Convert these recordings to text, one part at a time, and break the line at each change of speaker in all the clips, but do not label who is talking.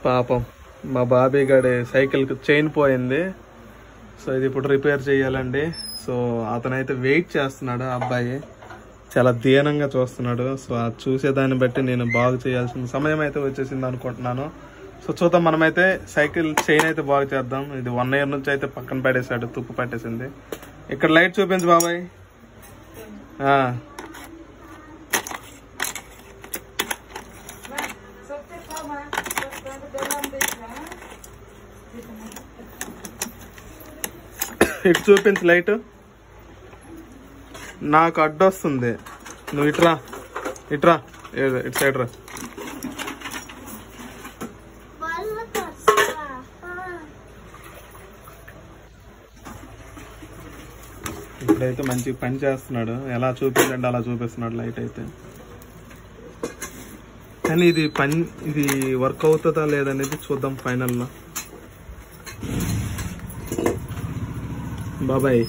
పాపం మా బాబీ గడి సైకిల్కి చైన్ పోయింది. సో ఇది ఇప్పుడు రిపేర్ చేయాలండి. సో అతనైతే వెయిట్ చేస్తున్నాడు. అబ్బాయి చాలా దీనంగా చూస్తున్నాడు. సో అది చూసేదాన్ని బట్టి నేను బాగు చేయాల్సిన సమయం అయితే వచ్చేసింది అనుకుంటున్నాను. సో చూద్దాం, మనమైతే సైకిల్ చైన్ అయితే బాగు చేద్దాం. ఇది 1 year నుంచి అయితే పక్కన పడేసాడు, తుప్పు పట్టేసింది. ఇక్కడ లైట్ చూపించు బాబాయ్. ఇటు చూపించు లైట్. నాకు అడ్డొస్తుంది, నువ్వు ఇట్రా ఇట్రా, ఇటు సైడ్ రా. ఇప్పుడైతే మంచి పని చేస్తున్నాడు. ఎలా చూపించండి అలా చూపిస్తున్నాడు లైట్ అయితే. కానీ ఇది వర్క్ అవుతుందా లేదనేది చూద్దాం ఫైనల్లో. బాబాయ్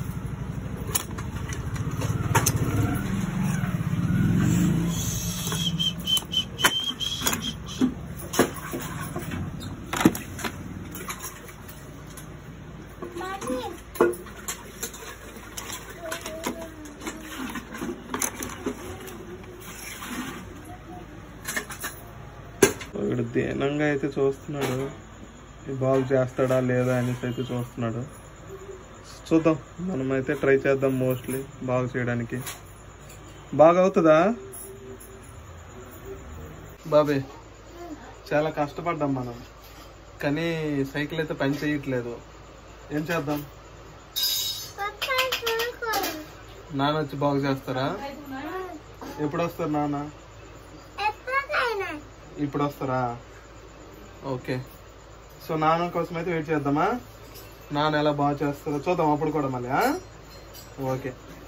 ఇక్కడ దీనంగా అయితే చూస్తున్నాడు, బాగు చేస్తాడా లేదా అనేసి అయితే చూస్తున్నాడు. చూద్దాం, మనమైతే ట్రై చేద్దాం మోస్ట్లీ బాగు చేయడానికి. బాగా అవుతుందా బాబే? చాలా కష్టపడ్డాం మనం, కానీ సైకిల్ అయితే పని చేయట్లేదు. ఏం చేద్దాం? నాన్న వచ్చి బాగు చేస్తారా? ఎప్పుడు వస్తారు నాన్న? ఇప్పుడు వస్తారా? ఓకే. సో నాన్న కోసం అయితే వెయిట్ చేద్దామా? నాన్న ఎలా బాగా చేస్తారో చూద్దాం అప్పుడు కూడా మళ్ళీ. ఓకే.